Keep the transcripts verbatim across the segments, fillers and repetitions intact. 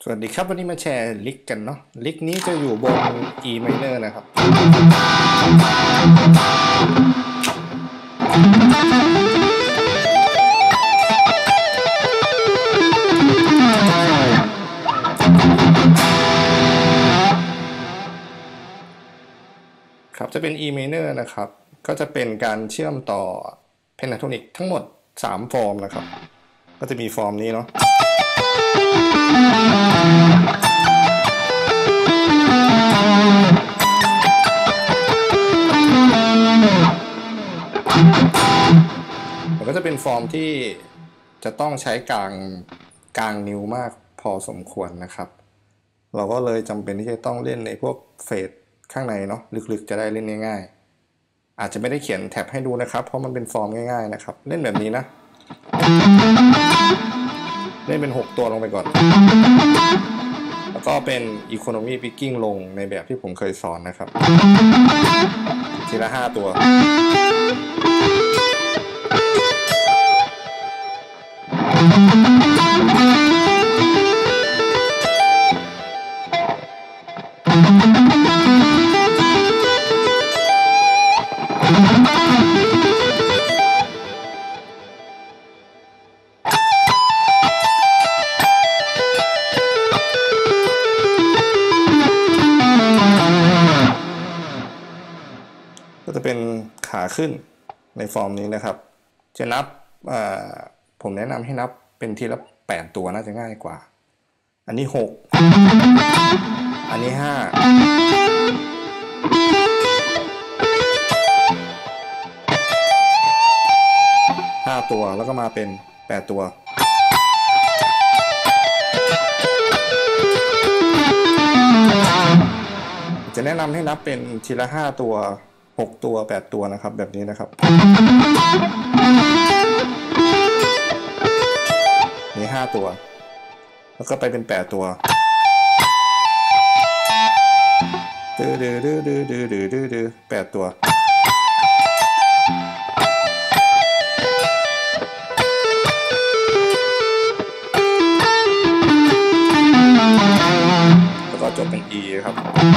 วัสดีครับวันนี้มาแชร์ลิกกันเนาะลิกนี้จะอยู่บน E minor นะครับครับจะเป็น E minor นะครับก็จะเป็นการเชื่อมต่อเพนทาโทนิกทั้งหมดสามฟอร์มนะครับก็จะมีฟอร์มนี้เนาะมันก็จะเป็นฟอร์มที่จะต้องใช้กลางกลางนิ้วมากพอสมควรนะครับเราก็เลยจำเป็นที่จะต้องเล่นในพวกเฟสข้างในเนาะลึกๆจะได้เล่นง่ายๆอาจจะไม่ได้เขียนแท็บให้ดูนะครับเพราะมันเป็นฟอร์มง่ายๆนะครับเล่นแบบนี้นะเล่นเป็นหกตัวลงไปก่อนแล้วก็เป็น Economy Picking ลงในแบบที่ผมเคยสอนนะครับทีละห้าตัวก็จะเป็นขาขึ้นในฟอร์มนี้นะครับจะนับผมแนะนำให้นับเป็นทีละแปดตัวน่าจะง่ายกว่าอันนี้หกอันนี้ห้าห้าตัวแล้วก็มาเป็นแปดตัวจะแนะนำให้นับเป็นทีละห้าตัวหกตัวแปดตัวนะครับแบบนี้นะครับนี่ห้าตัวแล้วก็ไปเป็นแปดตัวดื้อดื้อดื้อดื้อดื้อดื้อดื้อดื้อแปดตัวแล้วก็จบเป็น E ครับ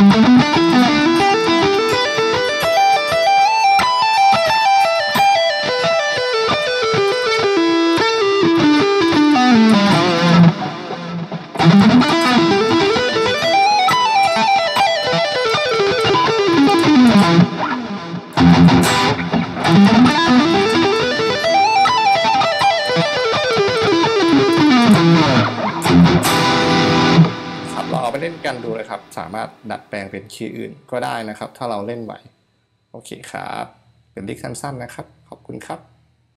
เราเอาไปเล่นกันดูเลยครับสามารถดัดแปลงเป็นคีย์อื่นก็ได้นะครับถ้าเราเล่นไหวโอเคครับเป็นลิกสั้นๆนะครับขอบคุณครับ